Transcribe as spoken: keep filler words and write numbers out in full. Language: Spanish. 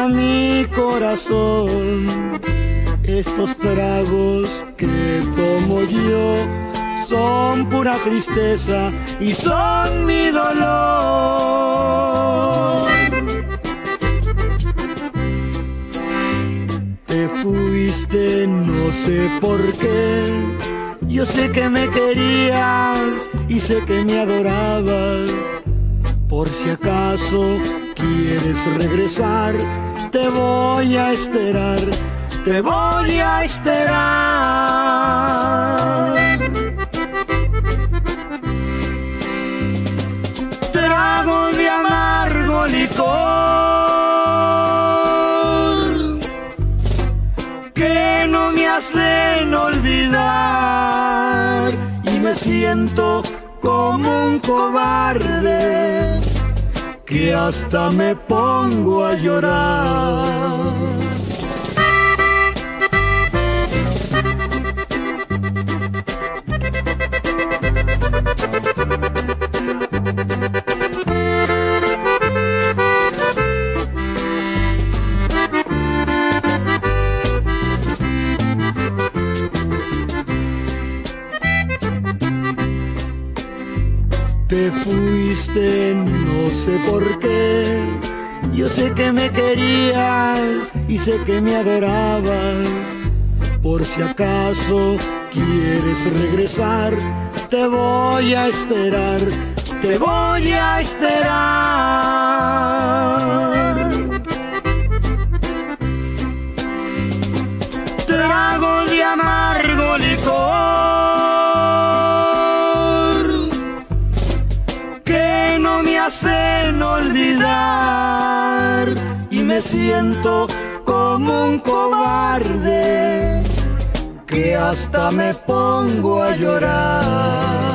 a mi corazón. Estos tragos que tomo yo son pura tristeza y son mi dolor. Te fuiste, no sé por qué. Yo sé que me querías y sé que me adorabas. Por si acaso quieres regresar, te voy a esperar, te voy a esperar. Trago de amargo licor que no me hacen olvidar, y me siento como un cobarde que hasta me pongo a llorar. Te fuiste, no sé por qué. Yo sé que me querías y sé que me adorabas. Por si acaso quieres regresar, te voy a esperar, te voy a esperar. Trago de amargo licor hacen olvidar, y me siento como un cobarde que hasta me pongo a llorar.